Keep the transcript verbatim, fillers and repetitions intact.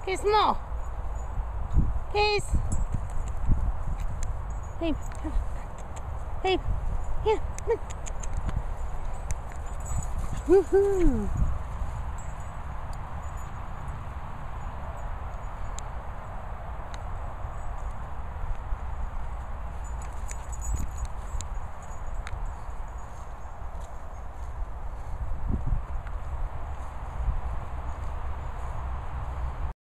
Here's more. Here's. Hey, hey, here, come on. Woohoo!